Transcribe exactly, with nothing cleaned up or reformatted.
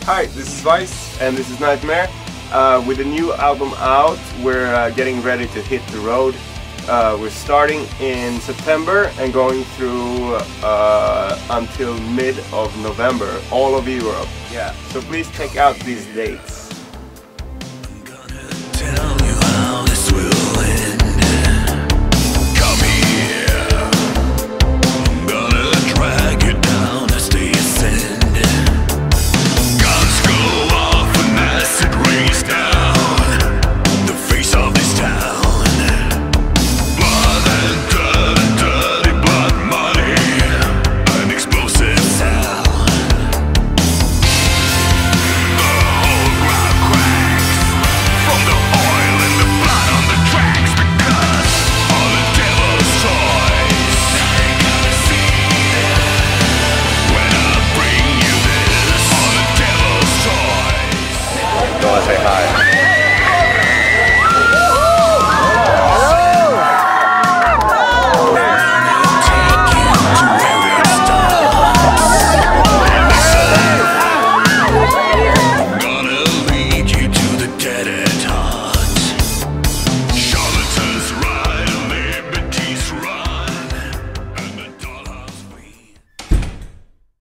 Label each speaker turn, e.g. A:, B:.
A: Hi, this is Vice and this is Nightmare. Uh, with a new album out, we're uh, getting ready to hit the road. Uh, we're starting in September and going through uh, until mid of November, all of Europe. Yeah, so please check out these dates.
B: Say hi.